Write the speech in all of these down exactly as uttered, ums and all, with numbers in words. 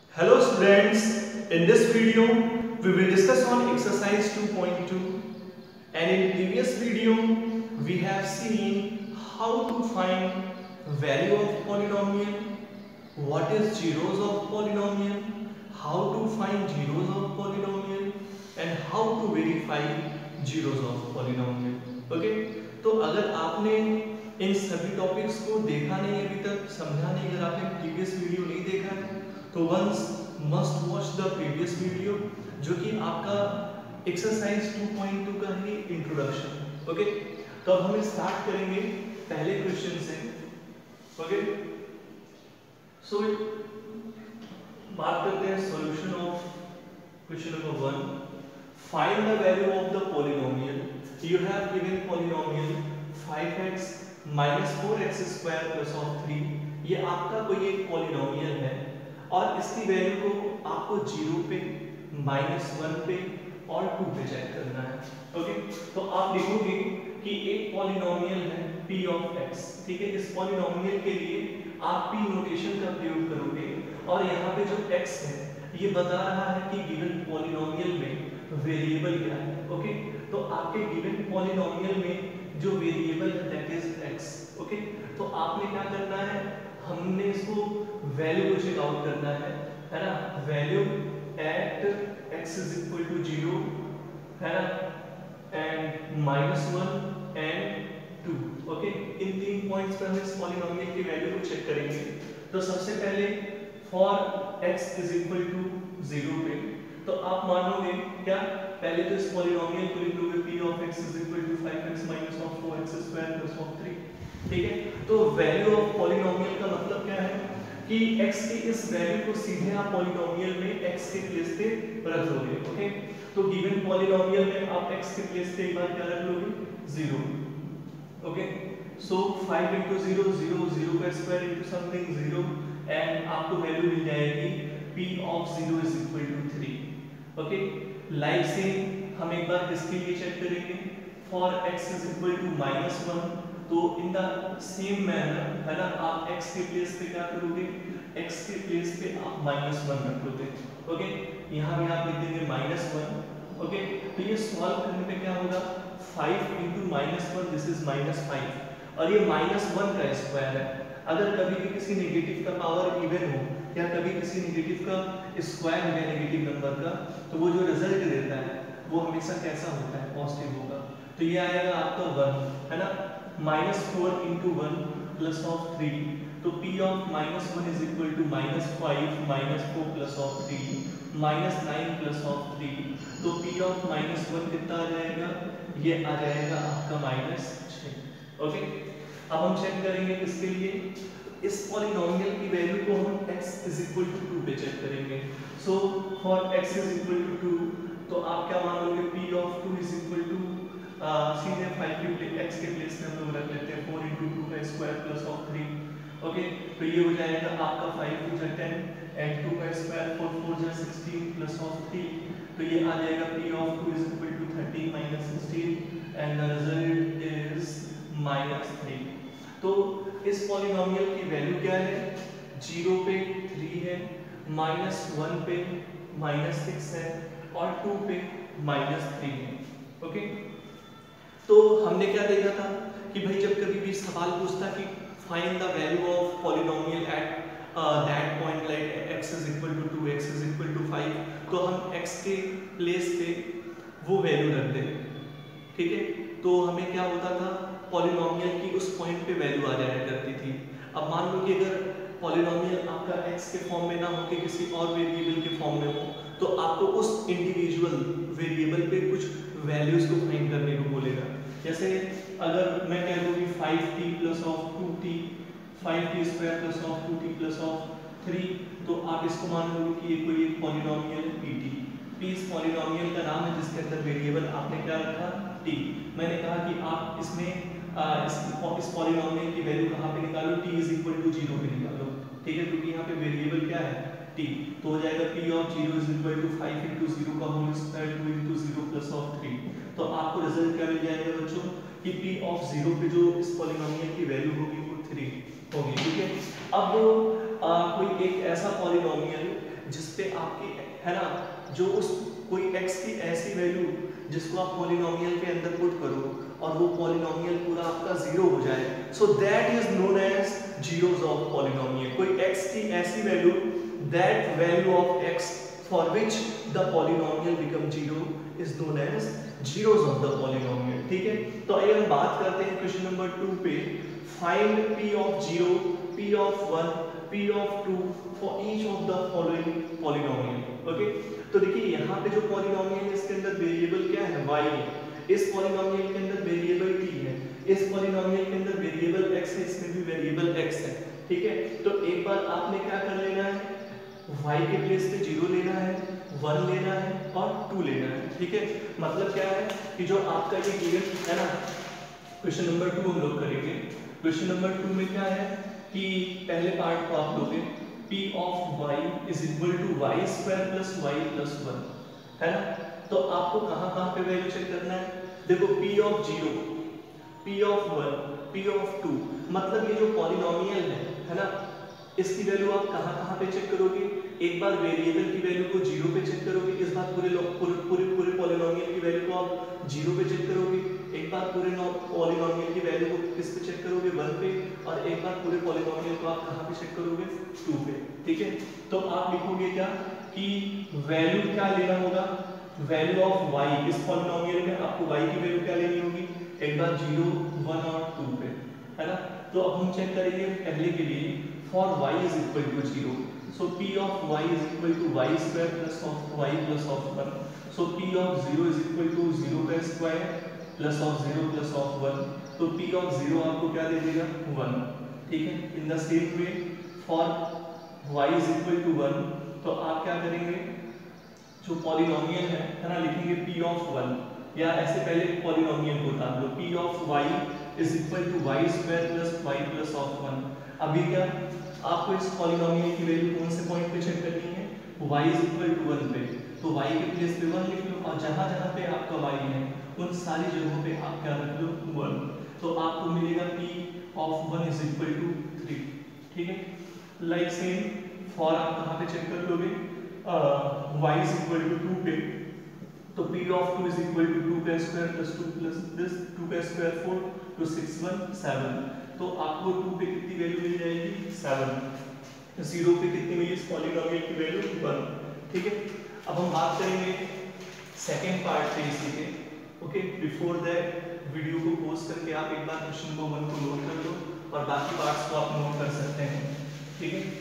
Hello students, in this video we will discuss on exercise two point two, and in previous video we have seen how to find value of polynomial, what is zeros of polynomial, how to find zeros of polynomial and how to verify zeros of polynomial. Okay, तो अगर आपने इन सभी topics को देखा नहीं अभी तक, समझा नहीं, अगर आपने प्रीवियस वीडियो नहीं देखा है तो once must watch the previous video, जो कि आपका एक्सरसाइज टू पॉइंट टू का ही इंट्रोडक्शन। ओके, तो अब हम स्टार्ट करेंगे पहले क्वेश्चन से। ओके, सो बात करते हैं solution of question number one. Find the value of the polynomial. You have given polynomial five x minus four x square plus of three. ये आपका कोई एक पॉलिनोमियल है और इसकी वैल्यू को आपको जीरो पे, माइनस वन पे और टू पे चेक करना है। ओके, तो आप लिखोगे कि एक पॉलिनोमियल है p ऑफ x। ठीक है, इस पॉलिनोमियल के लिए आप p नोटेशन का प्रयोग करोगे और यहाँ पे जो x है ये बता रहा है कि गिवन पॉलिनोमियल में वेरिएबल क्या है। ओके, तो आपके गिवन पॉलिनोमियल में जो वेरिएबल है दैट इज x। ओके, तो आपने क्या करना है, हमने इसको वैल्यू को चेक आउट करना है, है ना। Value at x is equal to zero, है ना, and minus one and two. Okay, इन तीन पॉइंट्स पर हम इस पॉलिनोमियल की वैल्यू को चेक करेंगे। तो सबसे पहले for x is equal to zero पे तो आप मानोगे क्या, पहले तो इस पॉलिनोमियल को लिख लोगे p of x is equal to five x minus of four x square plus of three. ठीक है, तो वैल्यू ऑफ पॉलिनोमियल का मतलब क्या है कि x की इस वैल्यू को सीधे आप पॉलिनोमियल में x के प्लेस पे रख लोगे। ओके, तो गिवन पॉलिनोमियल में आप x के प्लेस पे एक बार क्या रख लोगे, zero. Okay, so five into zero, zero, zero का square into something zero, and आपको वैल्यू मिल जाएगी p of zero is equal to three. Okay, like से हम एक बार इसके लिए चेक करेंगे, for x is equal to minus one, तो इन द सेम मैनर, है ना, आप x के प्लेस पे क्या करोगे, x के प्लेस पे आप माइनस वन रख लोगे। ओके, यहाँ भी आप लिख देंगे माइनस वन। ओके, तो ये सॉल्व करने पे क्या होगा, five into minus one, this is minus five, और ये माइनस वन का स्क्वायर है। अगर कभी भी किसी नेगेटिव का पावर इवन हो या कभी किसी नेगेटिव का स्क्वायर हो गया नेगेटिव नंबर का, तो वो जो रिजल्ट देता है वो हमेशा कैसा होता है, पॉजिटिव होगा। तो ये आएगा आपका वन, है ना, minus four into one plus of three, तो p of minus one is equal to minus five minus four plus of three minus nine plus of three, तो p ऑफ माइनस वन कितना आ जाएगा, ये आ जाएगा आपका माइनस छः। ओके, अब हम चेक करेंगे किसके लिए, इस पॉलिनोमियल की वैल्यू को हम x is equal to two पे चेक करेंगे। So for x is equal to two, तो आप क्या मानोगे, p of two is equal to सीधे फाइव के x के प्लेस में हम लोग रख लेते हैं फोर इंटू टू का square plus of three. Okay, तो ये हो जाएगा आपका फाइव टू जा टेन एंड टू का स्क्वायर फोर फोर जा सिक्सटीन प्लस ऑफ थ्री, तो ये आ जाएगा p of two is equal to thirteen minus sixteen and the result is minus three. तो इस पॉलिनोमियल की वैल्यू क्या है, जीरो पे थ्री है, माइनस वन पे माइनस सिक्स है और टू पे माइनस थ्री है। ओके, तो हमने क्या देखा था कि भाई जब कभी भी सवाल पूछता कि find the value of polynomial at that point like x is equal to two, x is equal to five, तो हम x के प्लेस पे वो वैल्यू रख दें। ठीक है, तो हमें क्या होता था, पॉलिनोमियल की उस पॉइंट पे वैल्यू आ जाया करती थी। अब मान लो कि अगर पॉलिनोमियल आपका x के फॉर्म में ना हो कि किसी और वेरिएबल के फॉर्म में हो, तो आपको उस इंडिविजुअल वेरिएबल पे कुछ वैल्यूज को फाइंड करने को बोलेगा। जैसे अगर मैं कह दूं कि five t plus of two t, five t square plus of two t plus of three, तो आप इसको मान लो कि ये कोई एक पॉलिनोमियल है पी टी। पी इस पॉलिनोमियल का नाम है जिसके अंदर वेरिएबल आपने क्या रखा, टी। मैंने कहा कि आप इसमें आ, इस, इस पॉलिनोमियल की वैल्यू कहाँ पे निकालो, t is equal to zero पे निकालो। ठीक है, क्योंकि यहाँ पे वेरिएबल क्या है, टी, तो हो जाएगा p of zero is equal to five into zero का whole square two into zero plus of three. तो आपको रिजल्ट क्या मिल जाएगा बच्चों कि p ऑफ जीरो पे जो इस पॉलिनोमियल की वैल्यू होगी वो थ्री होगी। ठीक है, अब आ, कोई एक ऐसा पॉलिनोमियल जिसपे आपकी है ना जो उस कोई x की ऐसी वैल्यू जिसको आप पॉलिनोमियल के अंदर पुट करो और वो पॉलिनोमियल पूरा आपका जीरो हो जाए, so that is known as zeros of polynomial. कोई x की ऐसी value, that value of x for which the polynomial become zero is known as zeros of the polynomial. ठीक है, तो आइए हम बात करते हैं क्वेश्चन नंबर टू पे। Find p of zero, p of one, p of two for each of the following polynomial. Okay, तो देखिए यहाँ पे जो पॉलिनोमियल है इसके अंदर वेरिएबल क्या है, y है। इस पॉलिनोमियल के अंदर वेरिएबल t है, इस पॉलिनोमियल के अंदर वेरिएबल x है, इसमें भी वेरिएबल x है। ठीक है, तो एक बार आपने क्या कर लेना है, y के प्लेस पे जीरो लेना है, वन लेना है और टू लेना है। ठीक है, मतलब क्या है कि जो आपका ये गिवन है ना, क्वेश्चन नंबर टू हम लोग करेंगे। क्वेश्चन नंबर टू में क्या है कि पहले पार्ट को आप लोगे p of y is equal to y square plus y plus one, है ना। तो आपको कहाँ कहाँ पे वैल्यू चेक करना है, देखो p of zero, p of one, p of two, मतलब ये जो पॉलिनोमियल है है ना, इसकी वैल्यू आप कहाँ कहाँ पे चेक करोगे। एक बार वेरिएबल की वैल्यू को जीरो पे चेक करोगे, इस बार पूरे पूरे पूरे पूरे पॉलिनोमियल की वैल्यू को आप जीरो पे चेक करोगे। एक बार पूरे पॉलिनोमियल की वैल्यू को किस पे चेक करोगे, वन पे, और एक बार पूरे पॉलिनोमियल को आप कहाँ पे चेक करोगे, टू पे। ठीक है, तो आप लिखोगे क्या कि वैल्यू क्या लेना होगा, वैल्यू ऑफ y, इस पॉलिनोमियल में आपको y की वैल्यू क्या लेनी होगी, एक बार जीरो, वन और टू पे, है ना। तो अब हम चेक करेंगे पहले के लिए for y is equal to zero, so p of y is equal to y square plus of y plus of one, so p of zero is equal to zero का square plus of zero plus of one, तो p of zero आपको क्या दे देगा, one. ठीक है, in the same way for y is equal to one, तो आप क्या करेंगे, जो पॉलिनोमियल है है ना, लिखेंगे p ऑफ वन, या ऐसे पहले पॉलिनोमियल को उतार लो, p of y is equal to y square plus y plus of one. अभी क्या आपको इस पॉलिनोमियल की वैल्यू कौन से पॉइंट पे चेक करनी है, y is equal to one पे, तो y के प्लेस पे वन लिख लो, और जहां जहां पे आपका y है उन सारी जगहों पे आप क्या रख लो, वन, तो आपको मिलेगा p of one is equal to three. ठीक है, लाइक सेम फॉर आप कहां पे चेक कर लोगे, y is equal to two पे, तो p of two is equal to two का square plus two plus this two का स्क्वायर फोर, तो सिक्स वन सेवन, तो आपको टू पे कितनी वैल्यू मिल जाएगी, सेवन। जीरो पे कितनी मिली इस पॉलिनोमियल की वैल्यू, वन। ठीक है, अब हम बात करेंगे सेकेंड पार्ट पे इसी के। ओके, बिफोर दैट वीडियो को पॉज करके आप एक बार क्वेश्चन को वन को नोट कर लो और बाकी पार्ट्स को आप नोट कर सकते हैं। ठीक है,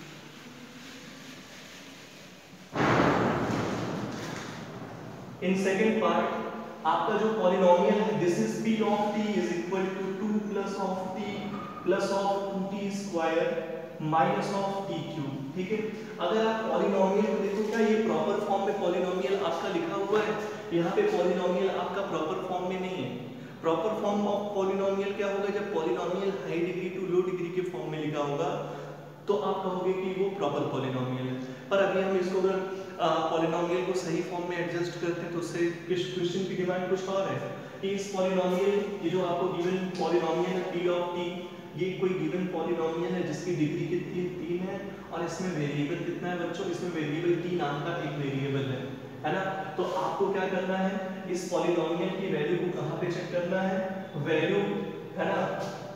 इन सेकेंड पार्ट आपका जो पॉलिनोमियल है, this is p of t is equal to two plus of t plus of two t square minus of t cube. ठीक है, अगर आप पॉलिनोमियल को देखो, क्या ये प्रॉपर फॉर्म में पॉलिनोमियल आपका लिखा हुआ है, यहाँ पे पॉलिनोमियल आपका प्रॉपर फॉर्म में नहीं है। प्रॉपर फॉर्म ऑफ पॉलिनोमियल क्या होगा, जब polynomial high degree to low degree के फॉर्म में लिखा होगा तो आप कहोगे कि वो प्रॉपर पॉलिनोमियल है। पर अभी हम इसको अगर पॉलिनोमियल को सही फॉर्म में एडजस्ट करते हैं तो उससे क्वेश्चन की डिमांड कुछ और है कि इस पॉलिनोमियल, ये जो आपको गिवन पॉलिनोमियल है p ऑफ t, ये कोई गिवन पॉलिनोमियल है जिसकी डिग्री कितनी है, तीन है, और इसमें वेरिएबल कितना है बच्चों, इसमें वेरिएबल t नाम का एक वेरिएबल है, है ना। तो आपको क्या करना है, इस पॉलिनोमियल की वैल्यू को कहाँ पे चेक करना है, वैल्यू है ना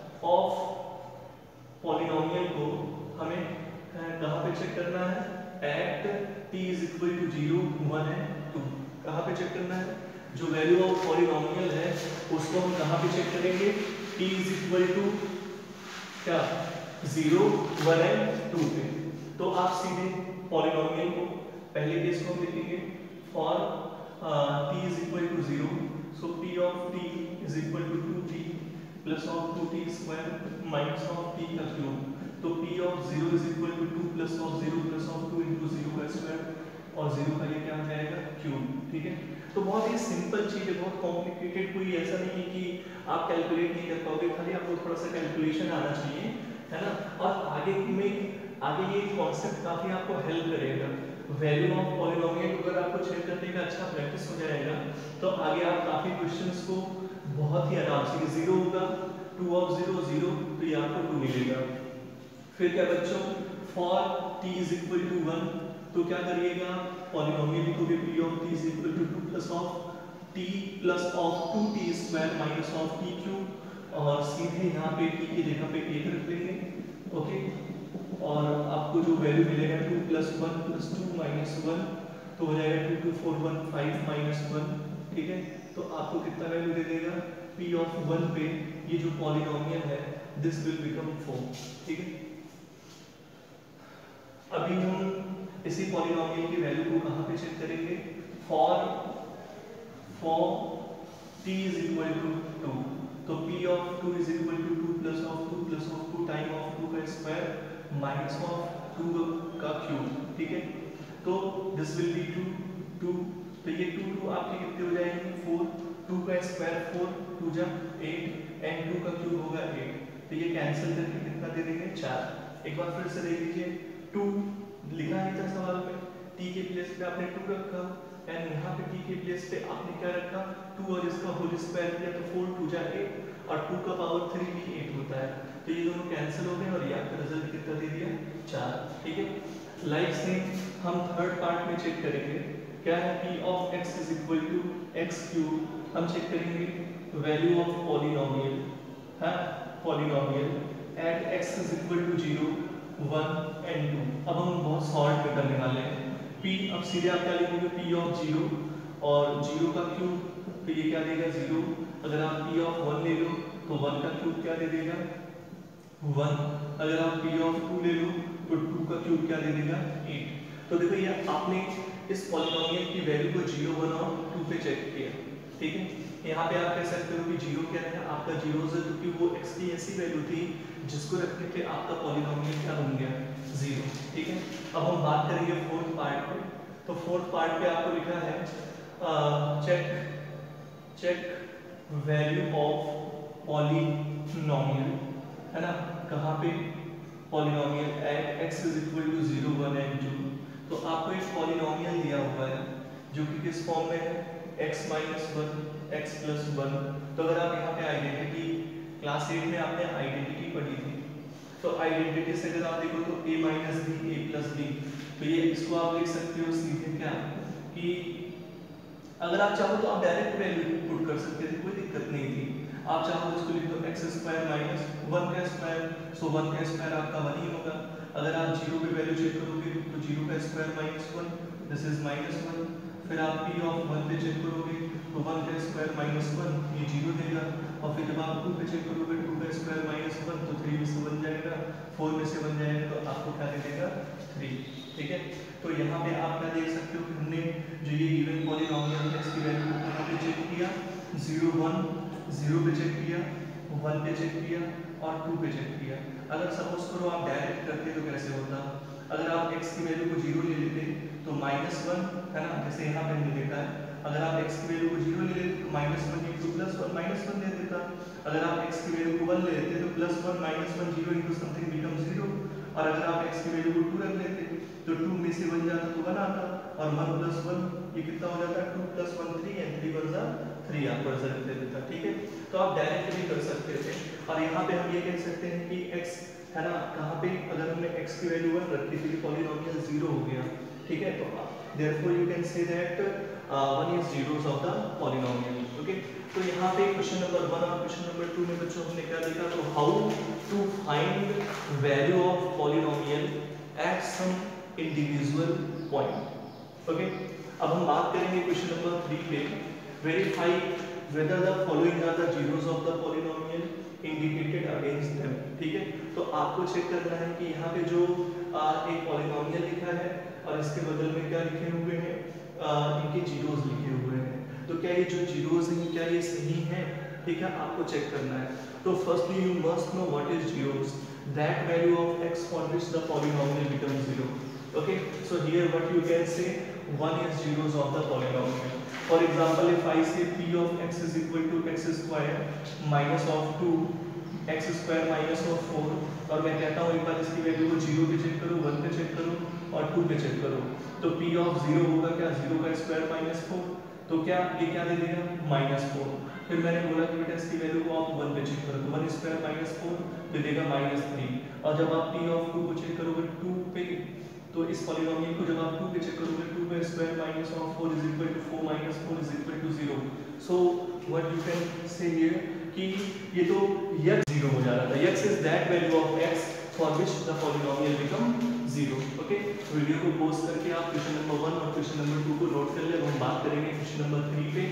ऑफ पॉलिनोमियल को हमें कहाँ पे चेक करना है, at t is equal to zero, one है, टू। कहाँ पे चेक करना है, जो वैल्यू ऑफ पॉलिनोमियल है उसको हम कहाँ पे चेक करेंगे, t इज इक्वल टू क्या, जीरो, वन है, टू पे। तो आप सीधे पॉलिनोमियल को पहले केस को लिखेंगे for t is equal to zero, so p of t is equal to two t plus of two t square minus of t का क्यूब, तो p of zero is equal to two plus of zero plus of two into zero का square, और zero का ये क्या हो जाएगा, cube. ठीक है, तो बहुत ही सिंपल चीज है, बहुत कॉम्प्लिकेटेड कोई ऐसा नहीं है कि आप कैलकुलेट नहीं कर पाओगे, खाली आपको थोड़ा सा कैलकुलेशन आना चाहिए, है ना। और आगे में आगे ये कॉन्सेप्ट काफी आपको हेल्प करेगा। वैल्यू ऑफ पॉलिनोमियल अगर आपको चेक करने का अच्छा प्रैक्टिस हो जाएगा तो आगे आप काफी क्वेश्चंस को बहुत ही आराम से, जीरो होगा, टू ऑफ जीरो जीरो, तो ये आपको टू मिलेगा। फिर क्या बच्चों, for t is equal to one, तो क्या करिएगा, पॉलिनोमियल लिखोगे p of t is equal to two plus of t plus of two t square minus of t cube, और सीधे यहाँ पे टी की जगह पे एक रख लेंगे, ओके। और आपको जो वैल्यू मिलेगा two plus one plus two minus one, तो हो जाएगा two two four one five minus one, ठीक है। तो आपको कितना वैल्यू दे देगा, पी ऑफ वन पे ये जो पॉलिनोमियल है दिस विल बिकम फोर, ठीक है। अभी हम इसी पॉलिनोमियल की वैल्यू को कहाँ पे चेक करेंगे, for for t is equal to two, तो p of two is equal to two plus of two plus of two time of two का स्क्वायर माइनस ऑफ टू का क्यूब, ठीक है। तो this will be two two, तो ये two two आपके कितने हो जाएंगे फोर, टू का स्क्वायर फोर, टू जा एट एंड टू का क्यूब होगा एट, तो ये कैंसिल करके कितना दे देंगे चार। एक बार फिर से देख लीजिए, टू लिखा है था सवाल में, t के प्लेस पे आपने टू रखा एंड यहाँ पे t के प्लेस पे आपने क्या रखा टू, और इसका होल स्क्वायर किया तो फोर टू जा एट, और टू का पावर थ्री भी एट होता है, तो ये दोनों कैंसिल हो गए और ये आपका रिजल्ट कितना दे दिया चार, ठीक है। लाइक सेम हम थर्ड पार्ट में चेक करेंगे, क्या है p of x is equal to x cube, हम चेक करेंगे वैल्यू ऑफ पॉलिनोमियल, हाँ polynomial at x is equal to zero one and two. अब हम बहुत शॉर्ट में करने वाले हैं, p अब सीधे आप क्या लिखेंगे p ऑफ जीरो और जीरो का क्यूब, तो ये क्या देगा जीरो, अगर आप p ऑफ वन ले लो तो वन का क्यूब क्या दे देगा वन, अगर आप p ऑफ टू ले लो तो टू का क्यूब क्या दे देगा एट। तो देखो ये आपने इस पॉलिनोमियल की वैल्यू को जीरो वन और टू पे चेक किया, ठीक है। यहाँ पे आप कह सकते हो कि जीरो क्या है, आपका जीरो है क्योंकि वो x की ऐसी वैल्यू थी जिसको रखने पे आपका पॉलिनोमियल क्या बन गया जीरो, ठीक है। अब हम बात करेंगे फोर्थ पार्ट पे, तो फोर्थ पार्ट पे आपको लिखा है check check value of polynomial, है ना, कहाँ पे polynomial at x is equal to zero one and two. तो आपको एक पॉलिनोमियल दिया हुआ है जो कि किस फॉर्म में है x minus one x plus one. तो अगर आप यहाँ पे आइडेंटिटी क्लास एट में आपने आइडेंटिटी पढ़ी थी, तो आइडेंटिटी से अगर आप देखो तो a minus b a plus b, तो ये इसको आप लिख सकते हो सीधे क्या कि अगर आप चाहो तो आप डायरेक्ट वैल्यू पुट कर सकते थे, कोई दिक्कत नहीं थी। आप चाहो तो इसको लिख दो एक्स स्क्वायर माइनस वन का स्क्वायर, सो वन का स्क्वायर आपका वन ही होगा। अगर आप जीरो पे वैल्यू चेक करोगे तो जीरो का square minus one, this is minus one. फिर आप p ऑफ वन पे चेक करोगे तो वन का स्क्वायर माइनस वन, ये जीरो देगा। और फिर जब आप टू पे चेक करोगे टू का स्क्वायर माइनस वन, तो थ्री में से बन जाएगा, फोर में से बन जाएगा, तो आपको क्या दे देगा थ्री, ठीक है। तो यहाँ पे आप क्या देख सकते हो कि हमने जो ये गिवन पॉलिनोमियल है इसकी वैल्यू को कहाँ पे चेक किया, जीरो वन जीरो पे चेक किया, वन पे चेक किया और टू पे चेक किया। अगर सपोज करो आप डायरेक्ट करते तो कैसे होता, अगर आप x की वैल्यू को जीरो ले लेते तो माइनस वन, है ना, जैसे यहाँ पे हमने देखा है। अगर आप x की वैल्यू को जीरो ले लेते तो minus one into plus one minus one दे देता। अगर आप x की वैल्यू को वन ले लेते तो plus one minus one zero into something become zero. और अगर आप x की वैल्यू को टू रख लेते तो टू में से बन जाता तो वन आता, और वन प्लस वन ये कितना हो जाता, two plus one three and three one जा थ्री आपको रिजल्ट दे देता, ठीक है। तो आप डायरेक्ट भी कर सकते थे। और यहाँ पे हम ये कह सकते हैं कि x, है ना, कहाँ पे अगर हमने x की वैल्यू वन रखी थी, पॉलिनोमियल जीरो हो गया, ठीक है। तो therefore you can say that one is zeros of the polynomial, okay. तो यहाँ पे क्वेश्चन नंबर वन और क्वेश्चन नंबर टू में बच्चों हमने क्या देखा, तो how to find value of polynomial at some individual point, okay. अब हम बात करेंगे क्वेश्चन नंबर थ्री पे, verify whether the following are the zeros of the polynomial indicated against them, ठीक है। तो आपको चेक करना है कि यहाँ पे जो आ, एक पॉलिनोमियल लिखा है और इसके बदल में क्या लिखे हुए हैं, आ, इनके जीरोस लिखे हुए हैं, तो क्या ये जो जीरोस हैं क्या ये सही हैं, ठीक है, आपको चेक करना है। तो firstly you must know what is zeros, that value of x for which the polynomial becomes zero, okay। So here what you can say, one is zeros of the polynomial. For example, if I say p of x is equal to x square minus of two x square minus of four, और मैं कहता हूँ एक बार इसकी value को zero पे check करो, one पे चेक करो और टू पे चेक करो, तो p ऑफ जीरो होगा क्या, जीरो का स्क्वायर माइनस फोर, तो क्या ये क्या दे देगा माइनस फोर। फिर मैंने बोला कि बेटा इसकी वैल्यू को आप वन पे चेक करो, तो वन स्क्वायर माइनस फोर दे देगा माइनस थ्री। और जब आप p ऑफ टू को चेक करोगे टू पे, तो इस पॉलिनोमियल पॉलिनोमियल को जब आप टू पे चेक करोगे, टू का square minus of four is equal to four minus four is equal to zero. So what you can say here कि ये तो x जीरो हो जा रहा था। x is that value of x for which the polynomial become zero. Okay, video को pause करके आप क्वेश्चन नंबर वन और क्वेश्चन नंबर टू को नोट कर ले। हम बात करेंगे क्वेश्चन नंबर थ्री पे।